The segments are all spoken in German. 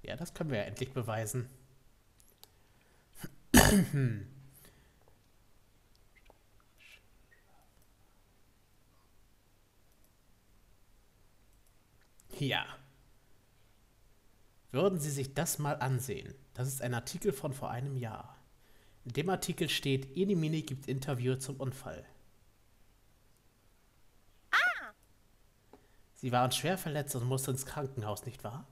Ja, das können wir ja endlich beweisen. Ja, würden Sie sich das mal ansehen. Das ist ein Artikel von vor einem Jahr. In dem Artikel steht, Elimini gibt Interview zum Unfall. Sie waren schwer verletzt und mussten ins Krankenhaus, nicht wahr?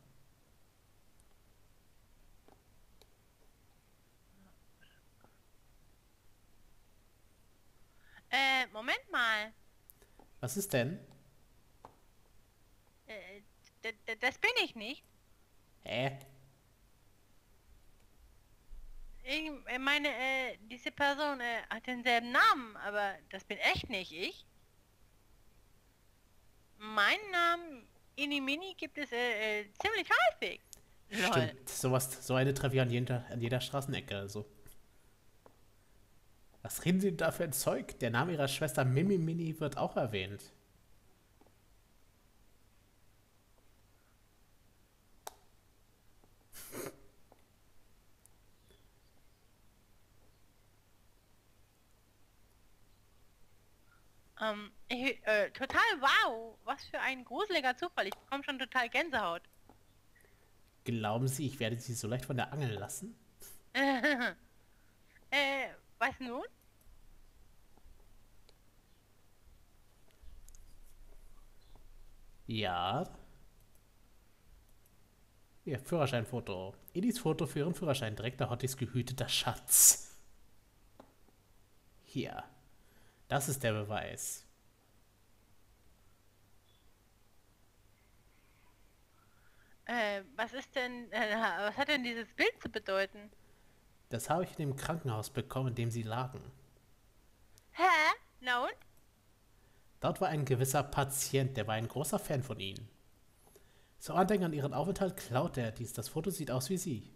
Moment mal. Was ist denn? Äh, das bin ich nicht. Hä? Ich meine, diese Person hat denselben Namen, aber das bin echt nicht ich. Meinen Namen Inimini gibt es ziemlich häufig. Lol. Stimmt, so eine treffe ich an jeder Straßenecke. Also. Was reden Sie denn da für ein Zeug? Der Name Ihrer Schwester Mimi Mini wird auch erwähnt. Total wow. Was für ein gruseliger Zufall. Ich bekomme schon total Gänsehaut. Glauben Sie, ich werde Sie so leicht von der Angel lassen? Was nun? Ja. Ihr Führerscheinfoto. Edis Foto für Ihren Führerschein. Direkter Hottis gehüteter Schatz. Hier. Das ist der Beweis. Was hat denn dieses Bild zu bedeuten? Das habe ich in dem Krankenhaus bekommen, in dem Sie lagen. Hä? Na und? Dort war ein gewisser Patient, der war ein großer Fan von Ihnen. Zum Andenken an Ihren Aufenthalt klaute er dies. Das Foto sieht aus wie Sie.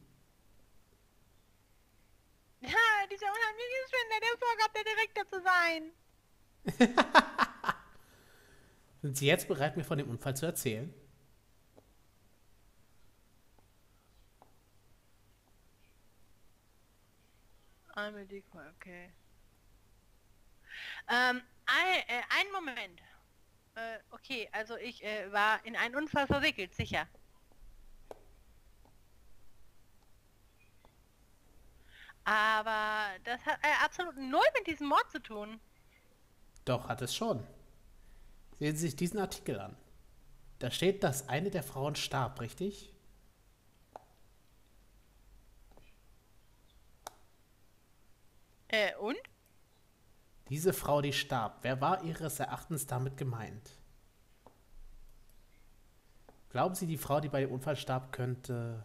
Ha, dieser unheimliche Schwindler, der vorgab, der Direktor zu sein. Sind Sie jetzt bereit, mir von dem Unfall zu erzählen? Okay. Einen Moment. Okay, also ich war in einen Unfall verwickelt, sicher. Aber das hat absolut null mit diesem Mord zu tun. Doch, hat es schon. Sehen Sie sich diesen Artikel an. Da steht, dass eine der Frauen starb, richtig? Und? Diese Frau, die starb, wer war Ihres Erachtens damit gemeint? Glauben Sie, die Frau, die bei dem Unfall starb, könnte...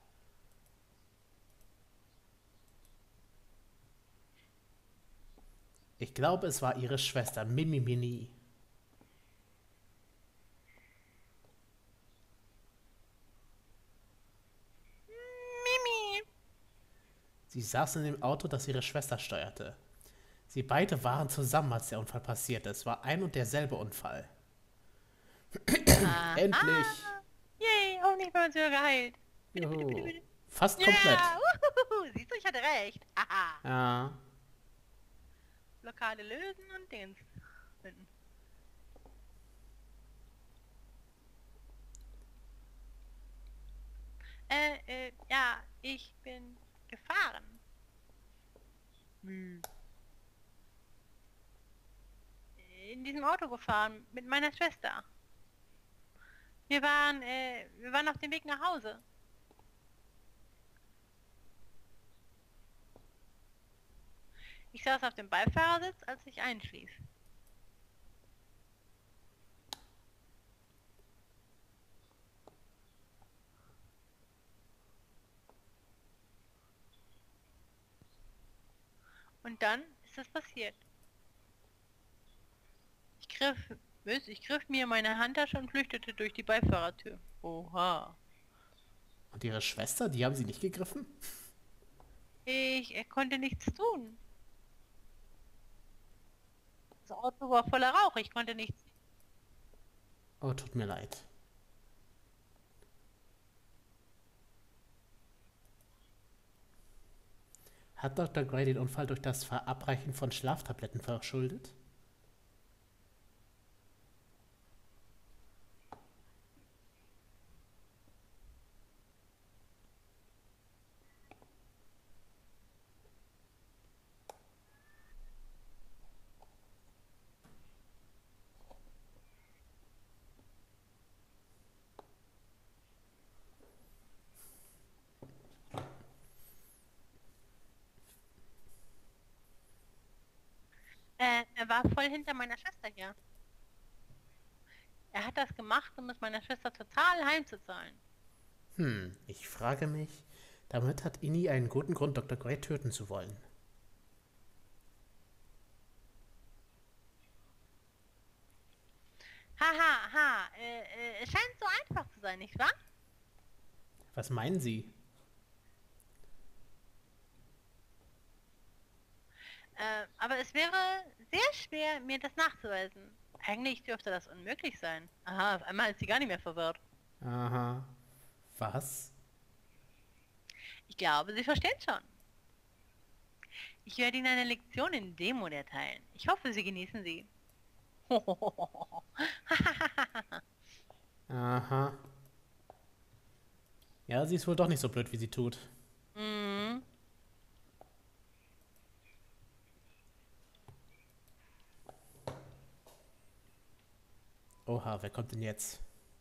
Ich glaube, es war Ihre Schwester, Mimi Mini. Mimi. Sie saß in dem Auto, das Ihre Schwester steuerte. Sie beide waren zusammen, als der Unfall passierte. Es war ein und derselbe Unfall. Endlich! Aha. Yay, hoffentlich werden wir geheilt. Bitte, bitte, bitte, Juhu. bitte. Fast komplett. Ja, siehst du, ich hatte recht. Haha. Ja. Blockade lösen und Dings finden. Ja, ich bin gefahren. In diesem Auto gefahren mit meiner Schwester. Wir waren auf dem Weg nach Hause. Ich saß auf dem Beifahrersitz, als ich einschlief. Und dann ist es passiert. Ich griff, ich griff mir meine Handtasche und flüchtete durch die Beifahrertür. Oha. Und Ihre Schwester, die haben Sie nicht gegriffen? Ich konnte nichts tun. Das Auto war voller Rauch, ich konnte nichts. Oh, tut mir leid. Hat Dr. Gray den Unfall durch das Verabreichen von Schlaftabletten verschuldet? Er war voll hinter meiner Schwester her. Er hat das gemacht, um es meiner Schwester total heimzuzahlen. Ich frage mich, damit hat Inni einen guten Grund, Dr. Gray töten zu wollen. Haha, es scheint so einfach zu sein, nicht wahr? Was meinen Sie? Aber es wäre sehr schwer, mir das nachzuweisen. Eigentlich dürfte das unmöglich sein. Aha, auf einmal ist sie gar nicht mehr verwirrt. Aha. Was? Ich glaube, Sie verstehen schon. Ich werde Ihnen eine Lektion in Demo erteilen. Ich hoffe, Sie genießen sie. Aha. Ja, sie ist wohl doch nicht so blöd, wie sie tut. Mhm. Oha, wer kommt denn jetzt?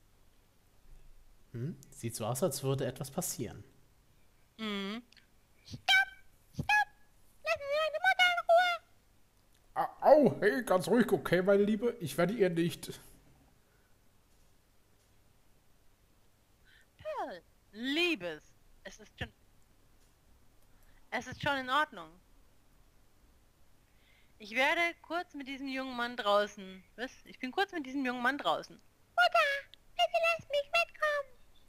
Sieht so aus, als würde etwas passieren. Mhm. Stopp! Stopp! Lassen Sie meine Mutter in Ruhe! Au, hey, ganz ruhig, okay, meine Liebe? Ich werde ihr nicht... Pearl, Liebes, es ist schon in Ordnung. Ich werde kurz mit diesem jungen Mann draußen. Was? Ich bin kurz mit diesem jungen Mann draußen. Mutter, bitte lass mich mitkommen.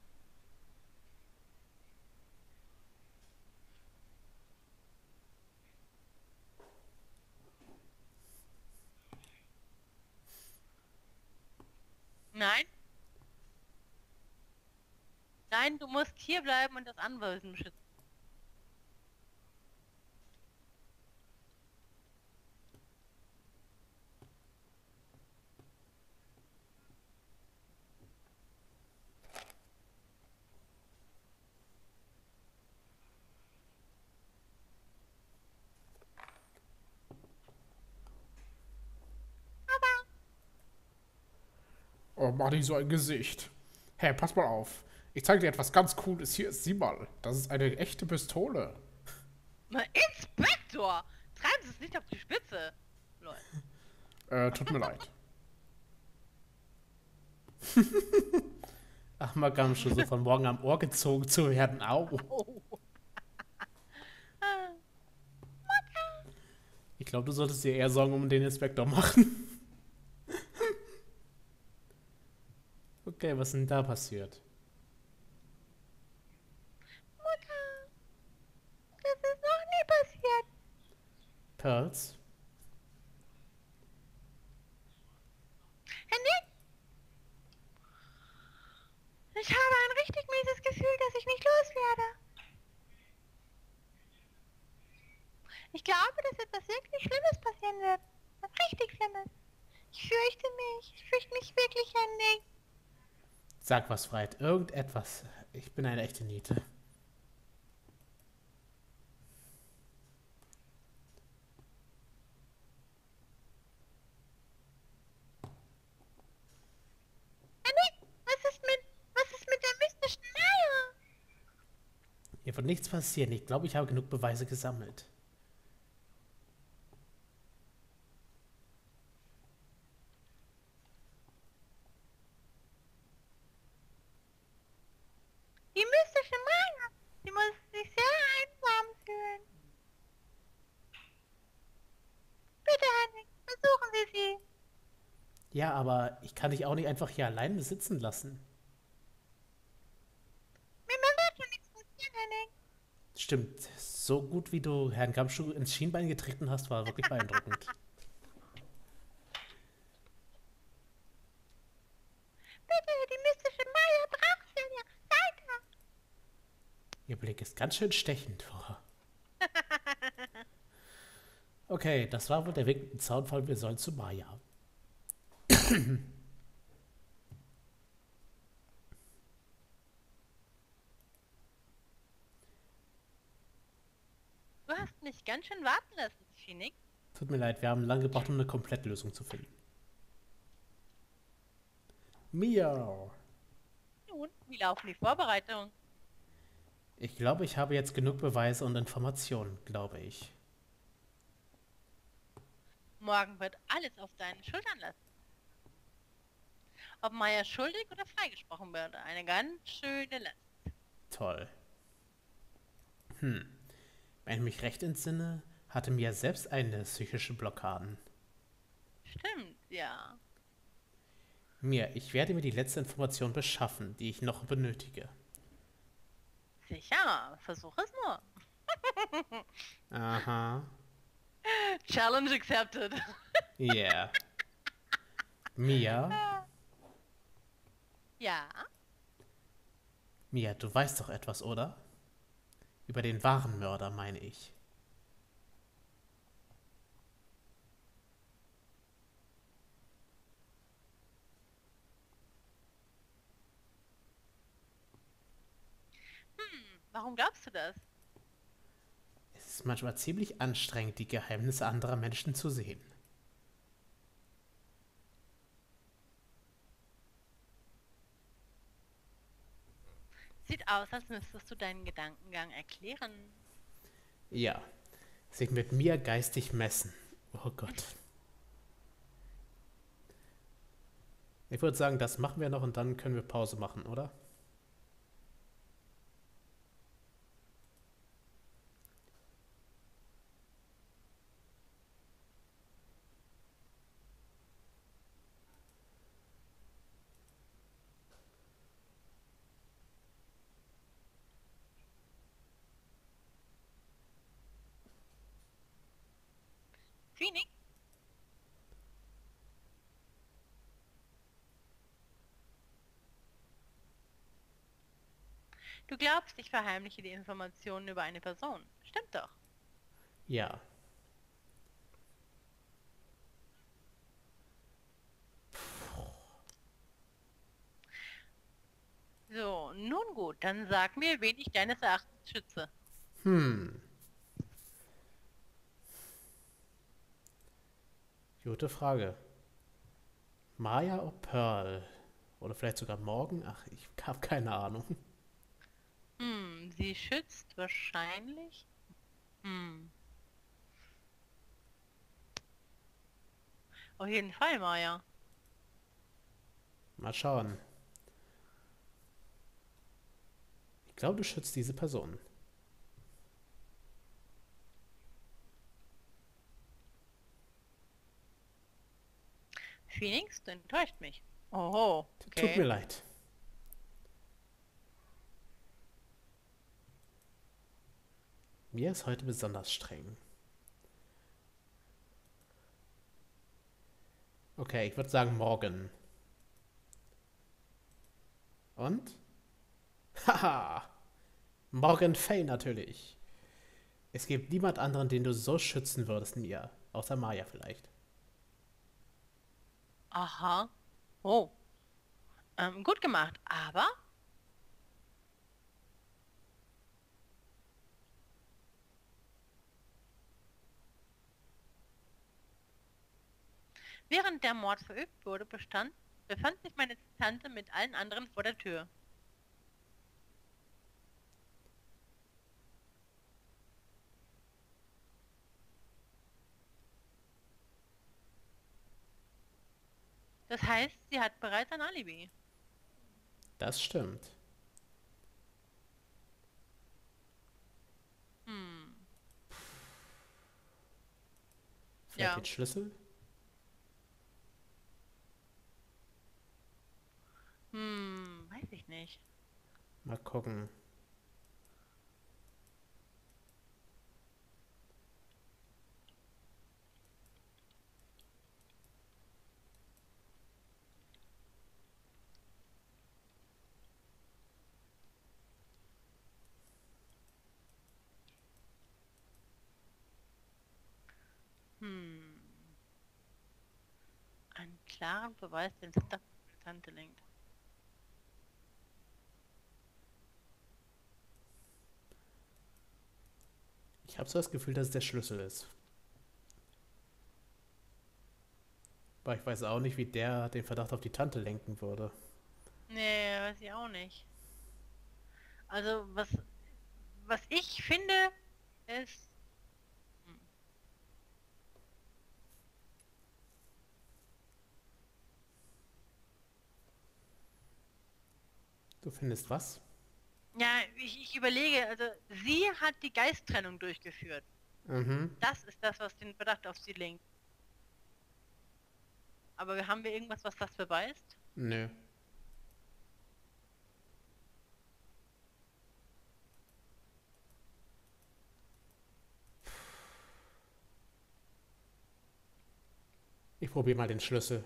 Nein. Nein, du musst hier bleiben und das Anwesen beschützen. Aber Oh, mach nicht so ein Gesicht. Hey, pass mal auf. Ich zeige dir etwas ganz Cooles. Hier, sieh mal. Das ist eine echte Pistole. Inspektor! Treiben Sie es nicht auf die Spitze. Lol. Tut mir leid. Ach, Magamsche, so von morgen am Ohr gezogen zu werden. Au. Oh. Ich glaube, du solltest dir eher Sorgen um den Inspektor machen. Okay, was ist denn da passiert? Mutter, das ist noch nie passiert. Pearls? Nick, ich habe ein richtig mieses Gefühl, dass ich nicht loswerde. Ich glaube, dass etwas wirklich Schlimmes passieren wird. Was richtig Schlimmes. Ich fürchte mich. Ich fürchte mich wirklich, Nick. Sag was, Freit. Irgendetwas. Ich bin eine echte Niete. Nick, was ist mit der mystischen Maya? Hier wird nichts passieren. Ich glaube, ich habe genug Beweise gesammelt. Die mystische Maya. Sie muss sich sehr einsam fühlen. Bitte, Nick, besuchen Sie sie. Ja, aber ich kann dich auch nicht einfach hier allein sitzen lassen. Mir wird schon nichts passieren, Nick. Stimmt. So gut, wie du Herrn Gamschuh ins Schienbein getreten hast, war wirklich beeindruckend. Bitte, die mystische Maya braucht sie an ihrer Seite. Ihr Blick ist ganz schön stechend. Oh. Okay, das war wohl der Weg mit dem Zaunfall. Wir sollen zu Maya. Du hast mich ganz schön warten lassen, Phoenix. Tut mir leid, wir haben lange gebraucht, um eine Komplettlösung zu finden. Miau. Nun, wie laufen die Vorbereitungen? Ich glaube, ich habe jetzt genug Beweise und Informationen, glaube ich. Morgen wird alles auf deinen Schultern lasten. Ob Maya schuldig oder freigesprochen wird, eine ganz schöne Last. Toll. Wenn ich mich recht entsinne, hatte Mia selbst eine psychische Blockaden. Stimmt, ja. Mia, ich werde mir die letzte Information beschaffen, die ich noch benötige. Sicher, versuch es nur. Aha. Challenge accepted. Yeah. Mia? Ja, Mia, du weißt doch etwas, oder? Über den wahren Mörder, meine ich. warum glaubst du das? Es ist manchmal ziemlich anstrengend, die Geheimnisse anderer Menschen zu sehen. Sieht aus, als müsstest du deinen Gedankengang erklären. Ja, sich mit Mia geistig messen. Oh Gott. Ich würde sagen, das machen wir noch und dann können wir Pause machen, oder? Phoenix, du glaubst, ich verheimliche die Informationen über eine Person. Stimmt doch. Ja. So, nun gut, dann sag mir, wen ich deines Erachtens schütze. Gute Frage. Maya oder Pearl? Oder vielleicht sogar morgen? Ach, ich habe keine Ahnung. Sie schützt wahrscheinlich. Hm, auf jeden Fall, Maya. Mal schauen. Ich glaube, du schützt diese Person. Phoenix, du enttäuscht mich. Oho, Tut mir okay. leid. Mia ist heute besonders streng. Okay, ich würde sagen morgen. Und? Haha! Morgan Fay natürlich. Es gibt niemand anderen, den du so schützen würdest, Mia. Außer Maya vielleicht. Aha. Oh, gut gemacht, aber während der Mord verübt wurde, befand sich meine Tante mit allen anderen vor der Tür. Das heißt, sie hat bereits ein Alibi. Das stimmt. Hm, Vielleicht ja. den Schlüssel? Weiß ich nicht. Mal gucken. Einen klaren Beweis, den Verdacht auf meine Tante lenkt. Ich habe so das Gefühl, dass es der Schlüssel ist. Aber ich weiß auch nicht, wie der den Verdacht auf die Tante lenken würde. Nee, weiß ich auch nicht. Also, was ich finde, ist... Hm. Du findest was? Ja, ich überlege, also sie hat die Geisttrennung durchgeführt. Mhm. Das ist das, was den Verdacht auf sie lenkt. Aber haben wir irgendwas, was das beweist? Nö. Ich probiere mal den Schlüssel.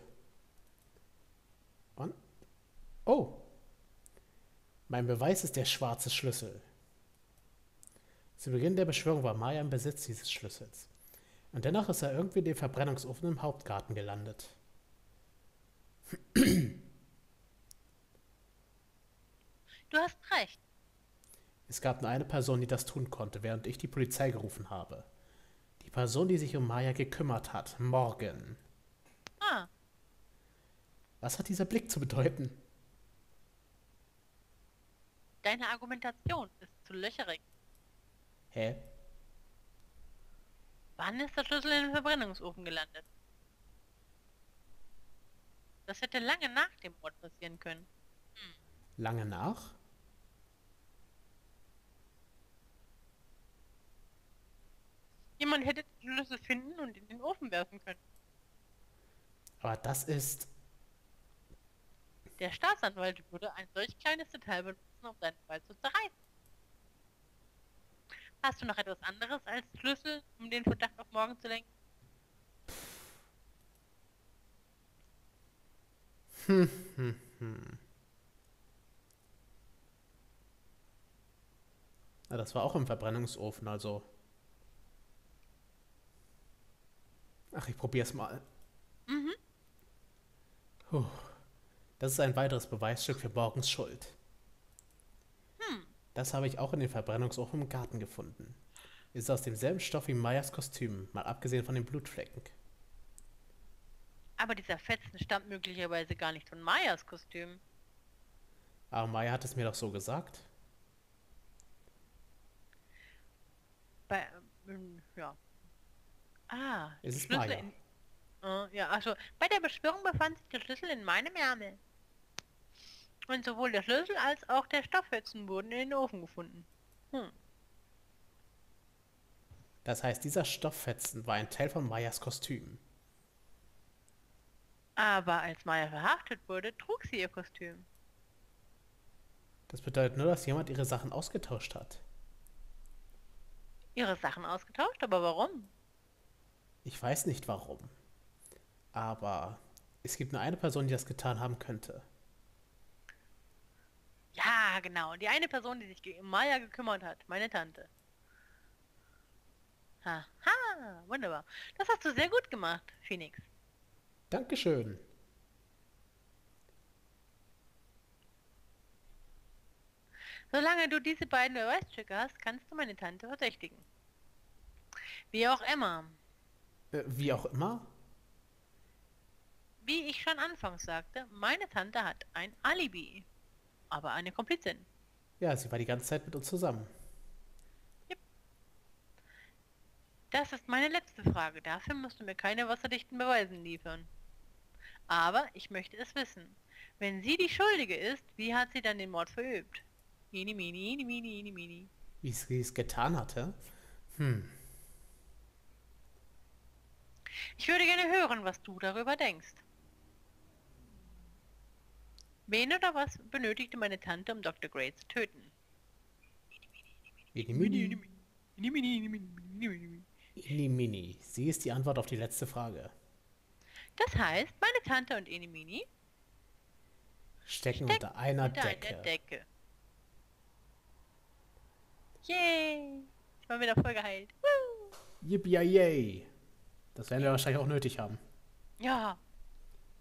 Und? Oh! Mein Beweis ist der schwarze Schlüssel. Zu Beginn der Beschwörung war Maya im Besitz dieses Schlüssels. Und dennoch ist er irgendwie in dem Verbrennungsofen im Hauptgarten gelandet. Du hast recht. Es gab nur eine Person, die das tun konnte, während ich die Polizei gerufen habe. Die Person, die sich um Maya gekümmert hat. Morgan. Ah, Was hat dieser Blick zu bedeuten? deine Argumentation ist zu löcherig. Hä? Wann ist der Schlüssel in den Verbrennungsofen gelandet? Das hätte lange nach dem Mord passieren können. Lange nach? Jemand hätte den Schlüssel finden und in den Ofen werfen können. Aber das ist... Der Staatsanwalt würde ein solch kleines Detail benutzen, um seinen Fall zu zerreißen. Hast du noch etwas anderes als Schlüssel, um den Verdacht auf morgen zu lenken? Na, das war auch im Verbrennungsofen, also... Ach, ich probier's mal. Mhm. Puh. Das ist ein weiteres Beweisstück für Morgens Schuld. Das habe ich auch in den Verbrennungsofen im Garten gefunden. Ist aus demselben Stoff wie Mayas Kostüm, mal abgesehen von den Blutflecken. Aber dieser Fetzen stammt möglicherweise gar nicht von Mayas Kostüm. Aber Maya hat es mir doch so gesagt. Bei, ja. Ah, Es der ist Schlüssel Maya. in... ja, also, bei der Beschwörung befand sich der Schlüssel in meinem Ärmel. Und sowohl der Schlüssel als auch der Stofffetzen wurden in den Ofen gefunden. Das heißt, dieser Stofffetzen war ein Teil von Mayas Kostüm. Aber als Maya verhaftet wurde, trug sie ihr Kostüm. Das bedeutet nur, dass jemand ihre Sachen ausgetauscht hat. Ihre Sachen ausgetauscht, aber warum? Ich weiß nicht warum. Aber es gibt nur eine Person, die das getan haben könnte. Ja, genau. Die eine Person, die sich um Maya gekümmert hat. Meine Tante. Haha, wunderbar. Das hast du sehr gut gemacht, Phoenix. Dankeschön. Solange du diese beiden Beweisstücke hast, kannst du meine Tante verdächtigen. Wie auch immer. Wie auch immer. Wie ich schon anfangs sagte, meine Tante hat ein Alibi. Aber eine Komplizin. Ja, sie war die ganze Zeit mit uns zusammen. Das ist meine letzte Frage. Dafür musst du mir keine wasserdichten Beweisen liefern. Aber ich möchte es wissen. Wenn sie die Schuldige ist, wie hat sie dann den Mord verübt? Mini, mini, mini, mini, mini. Wie sie es getan hatte. Ich würde gerne hören, was du darüber denkst. Wen oder was benötigte meine Tante, um Dr. Gray zu töten? Mini, mini. Sie ist die Antwort auf die letzte Frage. Das heißt, meine Tante und Enemini Stecken unter einer Decke. Decke. Yay! Ich war wieder voll geheilt. Woo! Yippie yay. Das werden wir wahrscheinlich auch nötig haben. Ja.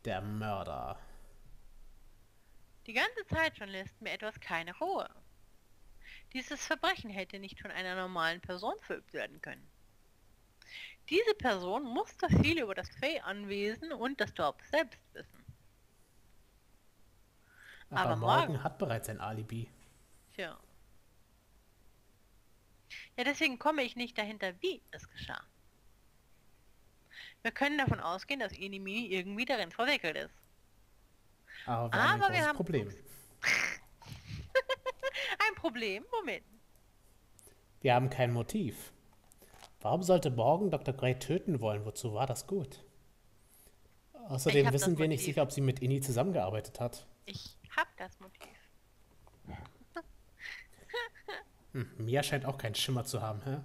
der Mörder. Die ganze Zeit schon lässt mir etwas keine Ruhe. Dieses Verbrechen hätte nicht von einer normalen Person verübt werden können. Diese Person musste viel über das Fey-Anwesen und das Dorf selbst wissen. Aber Morgan hat bereits ein Alibi. Tja. Ja, deswegen komme ich nicht dahinter, wie es geschah. Wir können davon ausgehen, dass Enemy irgendwie darin verwickelt ist. Aber wir haben ein großes Problem. Ein Problem? Womit? Wir haben kein Motiv. Warum sollte Morgan Dr. Gray töten wollen? Wozu war das gut? Außerdem wissen wir nicht sicher, ob sie mit Inni zusammengearbeitet hat. Ich hab das Motiv. Mia scheint auch keinen Schimmer zu haben, hä?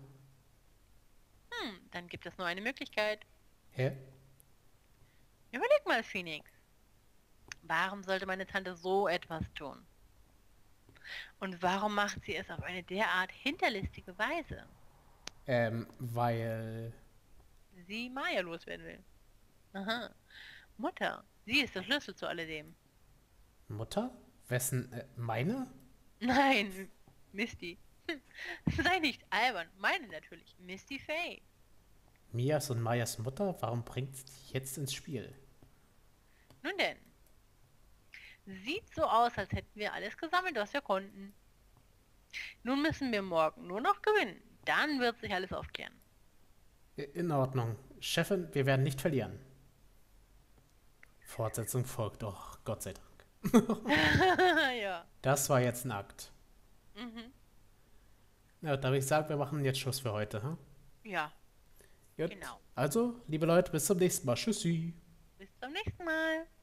Dann gibt es nur eine Möglichkeit. Hä? Überleg mal, Phoenix. Warum sollte meine Tante so etwas tun? Und warum macht sie es auf eine derart hinterlistige Weise? Weil... Sie Maya loswerden will. Aha. Mutter, sie ist der Schlüssel zu alledem. Mutter? Wessen? Meine? Nein, Misty. Sei nicht albern. Meine natürlich. Misty Fey. Mias und Mayas Mutter? Warum bringt sie die jetzt ins Spiel? Nun denn. Sieht so aus, als hätten wir alles gesammelt, was wir konnten. Nun müssen wir morgen nur noch gewinnen. Dann wird sich alles aufklären. In Ordnung. Chefin, wir werden nicht verlieren. Fortsetzung folgt. Oh, Gott sei Dank. Ja. Das war jetzt ein Akt. Ja, da würde ich sagen, wir machen jetzt Schluss für heute. Hm? Ja, Gut. genau. Also, liebe Leute, bis zum nächsten Mal. Tschüssi. Bis zum nächsten Mal.